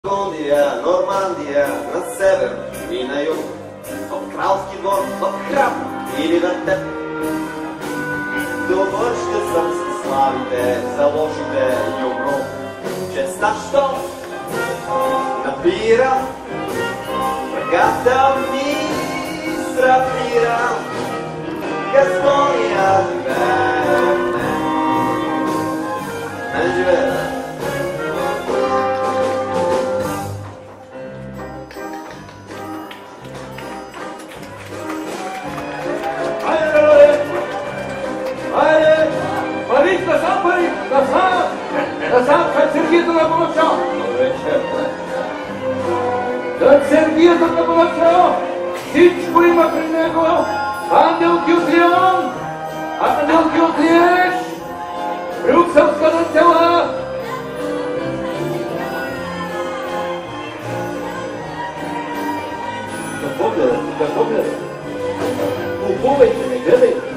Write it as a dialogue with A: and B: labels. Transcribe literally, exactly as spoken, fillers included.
A: Бургундия, Нормандия, на север и на юг, в кралски двор, в храм или вертеп. Добър ще съм с славите, за лошите и умру. Честа, що напира, ръката ми срапира, Гаскония живее в мен. Мен живее, да.
B: Айде! Парик, насам, парик! Насам! Насам, към Сергията на Балачо! Към Сергията на Балачо! Всичко има при него! Ангелки от Лион! Ангелки от Лиеж! Брюкселската тела! Какво гледате? Какво гледате? Купувайте, не гледайте!